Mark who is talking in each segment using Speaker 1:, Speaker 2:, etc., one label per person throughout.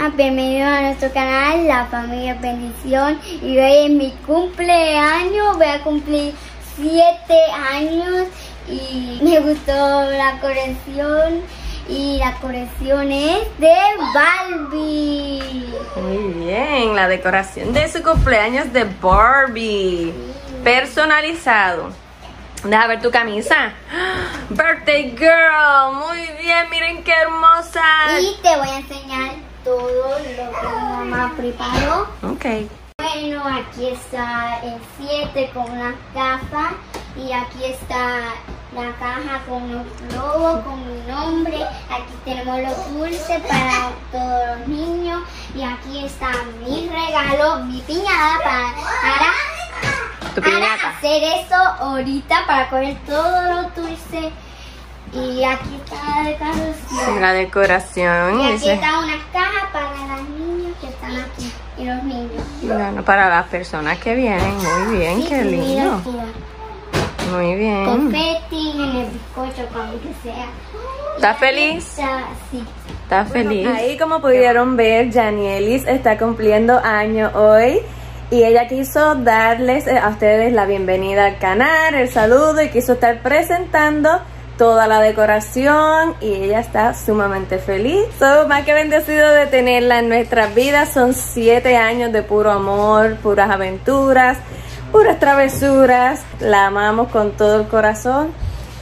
Speaker 1: personas, bienvenidos a nuestro canal, La Familia Bendición. Y hoy es mi cumpleaños, voy a cumplir 7 años y me gustó la colección. Y la colección es de Barbie.
Speaker 2: Muy bien, la decoración de su cumpleaños de Barbie. Personalizado. Deja ver tu camisa. Birthday girl. Muy bien, miren qué hermosa.
Speaker 1: Y te voy a enseñar todo lo que mi mamá preparó.
Speaker 2: Ok.
Speaker 1: Bueno, aquí está el 7 con unas gafas. Y aquí está la caja con los globos, con mi nombre. Aquí tenemos los dulces para todos los niños. Y aquí está mi regalo, mi piñata para hacer eso ahorita, para coger todos los dulces. Y aquí está la decoración.
Speaker 2: La decoración.
Speaker 1: Y aquí está una caja para los niños que están aquí. Y los niños.
Speaker 2: Bueno, para las personas que vienen. Muy bien,
Speaker 1: Sí,
Speaker 2: qué lindo.
Speaker 1: Mira.
Speaker 2: Muy bien.
Speaker 1: Confeti en el bizcocho, como que sea.
Speaker 2: ¿Estás feliz?
Speaker 1: Sí.
Speaker 2: ¿Estás feliz? Ahí, como pudieron ver, Janielis está cumpliendo año hoy. Y ella quiso darles a ustedes la bienvenida al canal, el saludo, y quiso estar presentando toda la decoración. Y ella está sumamente feliz. Más que bendecido de tenerla en nuestras vidas. Son 7 años de puro amor, puras aventuras, puras travesuras. La amamos con todo el corazón.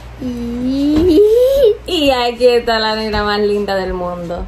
Speaker 2: Y aquí está la negra más linda del mundo.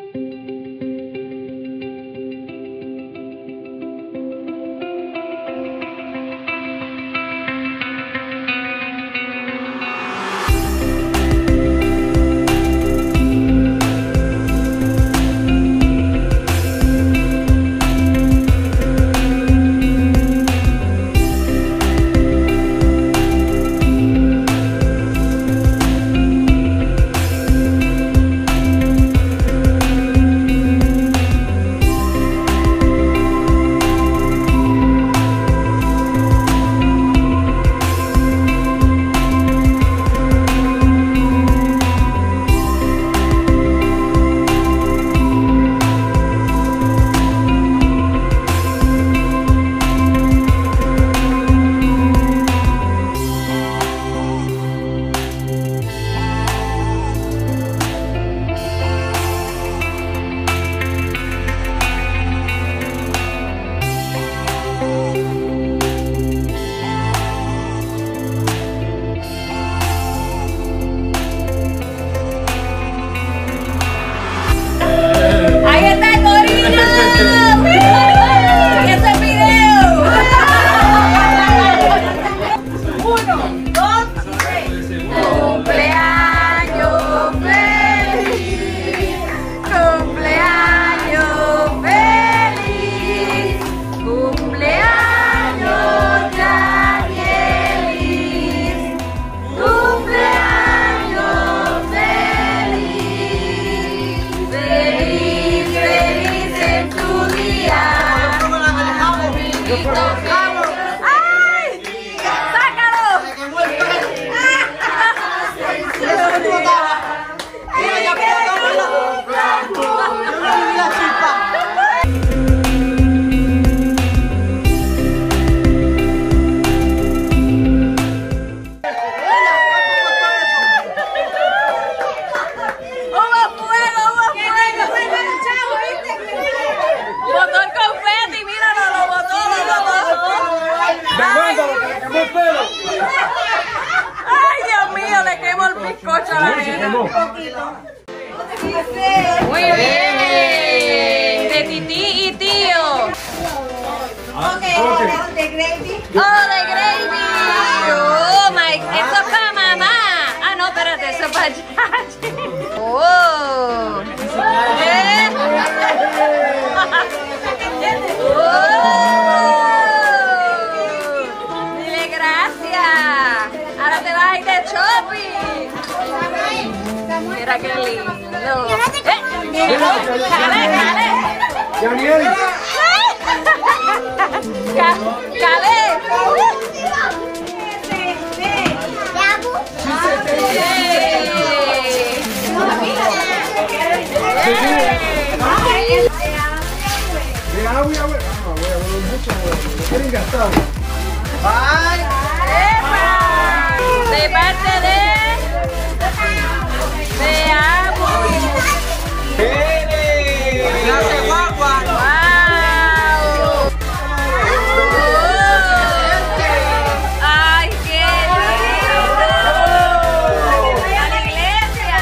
Speaker 2: ¡Ay! ¡Sácalo! ¡Ay, Dios mío! Le quemó el bizcocho a la nena. Muy bien. De tití y tío.
Speaker 1: De gravy.
Speaker 2: ¡Oh, de gravy! ¡Oh, my! ¡Eso es para mamá! Ah, no, espérate, eso es para Yachi. ¡Oh! Dile gracias. Ahora te vas a ir de shopping. Mira qué lindo. ¡Cale!
Speaker 3: quieren gastar.
Speaker 2: ¡Ay! ¡Epa! De parte de Abu.
Speaker 3: ¡Pere!
Speaker 2: ¡Wow! ¡Ay, qué lindo! ¡A la iglesia!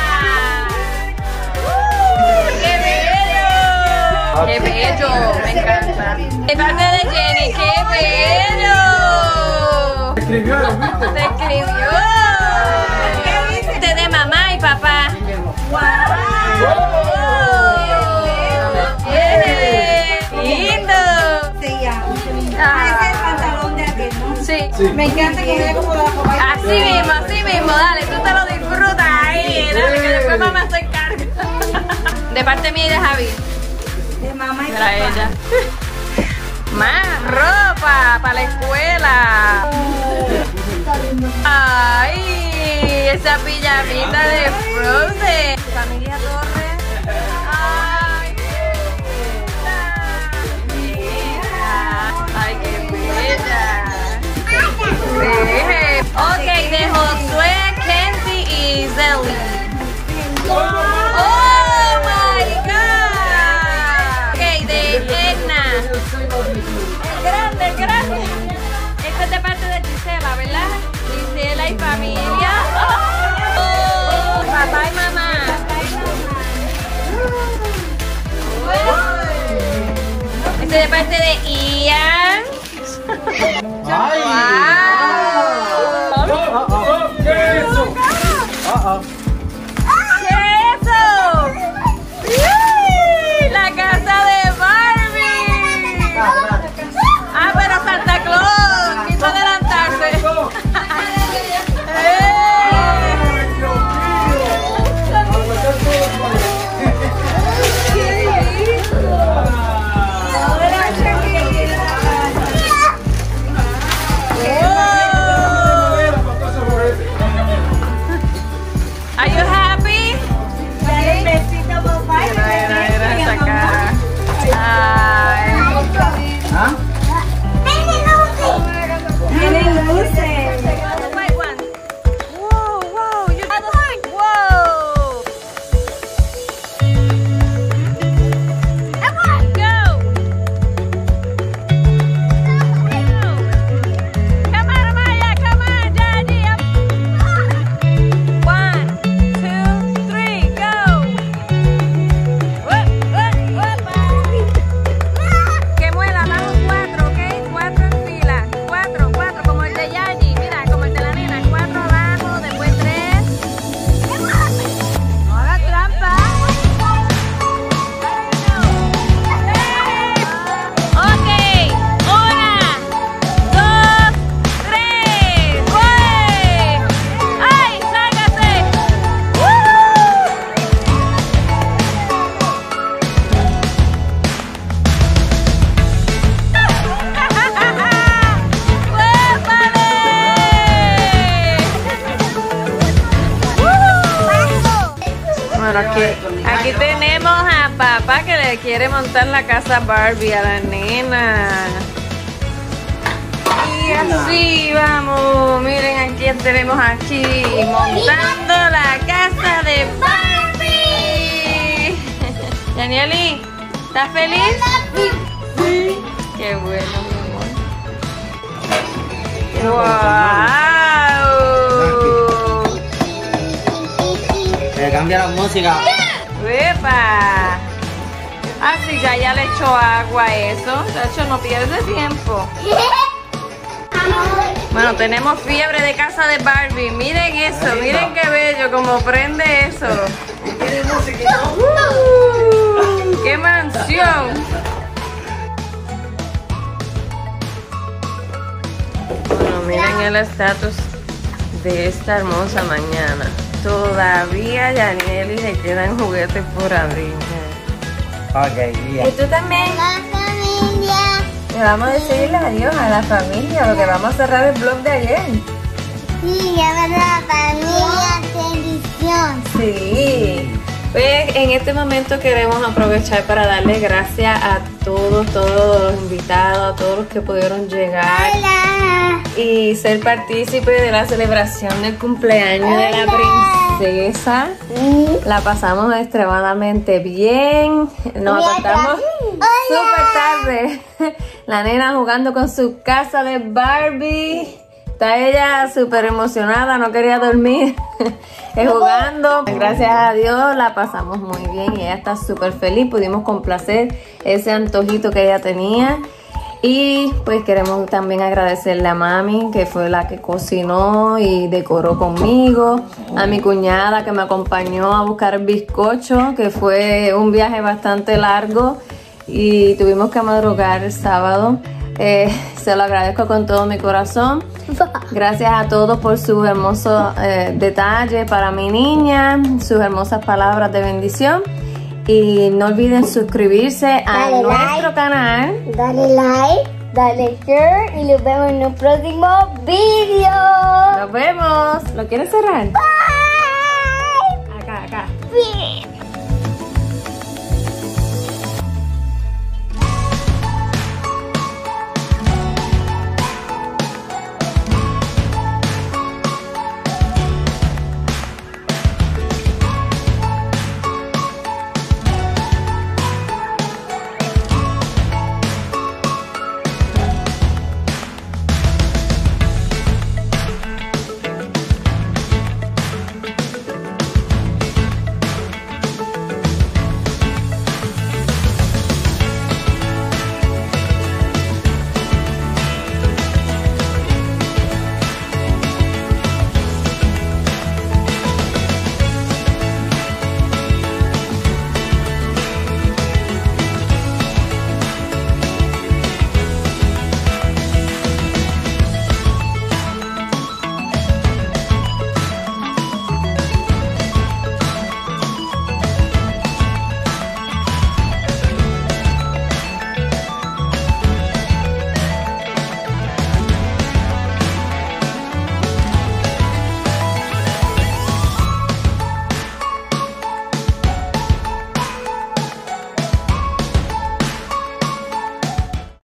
Speaker 2: ¡Qué bello! ¡Qué bello! Me encanta. De parte de Jenny, ¡qué bello!
Speaker 3: Te escribió, ¿viste?
Speaker 2: ¡Te escribió! ¿Qué viste de mamá y papá? ¡Wow! ¡Lindo!
Speaker 4: Sí, ya.
Speaker 2: Ah.
Speaker 4: Ese es el pantalón de aquel, ¿no?
Speaker 2: Sí.
Speaker 3: Sí.
Speaker 4: Me encanta que vea como la copa.
Speaker 2: Así mismo, dale, tú te lo disfrutas ahí, dale, que después mamá se encarga. De parte mía y de Javi,
Speaker 4: De mamá y
Speaker 2: para
Speaker 4: papá.
Speaker 2: ella. Más ropa para la escuela. Ay, esa pijamita de Frozen. Familia Torres. Ay, mira. Ay, qué bella. Ok, de Josué, Kenzie y Zelly. Oh my God. Ok, de Edna. El grande. Este es de parte de Gisela, ¿verdad? Gisela y familia. Oh, papá y mamá. Este es de parte de Ian.
Speaker 3: ¡Ay!
Speaker 2: Wow.
Speaker 3: ¿Qué es eso?
Speaker 2: ¿Qué es eso? ¡Uy! La casa de Barbie. Ah, pero Santa Claus quiso adelantarse. Are you happy?
Speaker 4: Dale un besito, papá.
Speaker 2: Mira esa cara. Ay.
Speaker 3: ¿Ah?
Speaker 4: Tienen luces.
Speaker 2: White one. Whoa, you got the whoa. Come on, go. Come on, Amaya, come on, Daddy. 1, 2, 3, go. Que muela, vamos 4, ¿ok? 4 en fila. 4, como el de Yaji. Mira, como el de la nena. 4 abajo, después 3. No hagas trampa. Ok, 1, 2, 3. ¡Voy! ¡Ay, sácase! Bueno, aquí tenemos a papá que le quiere montar la casa Barbie a la nena. Y así vamos. Miren, aquí tenemos aquí montando la casa de Barbie. Danieli, ¿estás feliz? Sí. Qué bueno, mi amor. ¡Wow!
Speaker 5: Le cambia la música.
Speaker 2: ¡Epa! Ah, sí, ya le echó agua a eso. De hecho, no pierde tiempo. Bueno, tenemos fiebre de casa de Barbie. Miren eso, miren qué bello, como prende eso.
Speaker 3: ¿Tiene música?
Speaker 2: ¡Qué mansión! Bueno, miren el estatus de esta hermosa mañana. Todavía a Yanieli le quedan juguetes por abrir.
Speaker 5: Ok,
Speaker 2: ¿Y tú también?
Speaker 1: La familia.
Speaker 2: Le vamos a decirle adiós a la familia, lo que vamos a cerrar el vlog de ayer.
Speaker 1: Sí, ya ver la familia, bendición.
Speaker 2: Sí. Pues en este momento queremos aprovechar para darle gracias a todos los invitados, a todos los que pudieron llegar y ser partícipes de la celebración del cumpleaños de la princesa. La pasamos extremadamente bien, nos acostamos súper tarde. La nena jugando con su casa de Barbie. Está ella súper emocionada, no quería dormir. Jugando. Gracias a Dios la pasamos muy bien y ella está súper feliz. Pudimos complacer ese antojito que ella tenía. Y pues queremos también agradecerle a mami, que fue la que cocinó y decoró conmigo. A mi cuñada que me acompañó a buscar bizcocho, que fue un viaje bastante largo y tuvimos que madrugar el sábado. Se lo agradezco con todo mi corazón. Gracias a todos por sus hermosos detalles para mi niña, sus hermosas palabras de bendición. Y no olviden suscribirse a nuestro canal.
Speaker 1: Dale like, dale share y nos vemos en un próximo video.
Speaker 2: Nos vemos. ¿Lo quieres cerrar?
Speaker 1: Bye.
Speaker 2: Acá.
Speaker 1: Bien.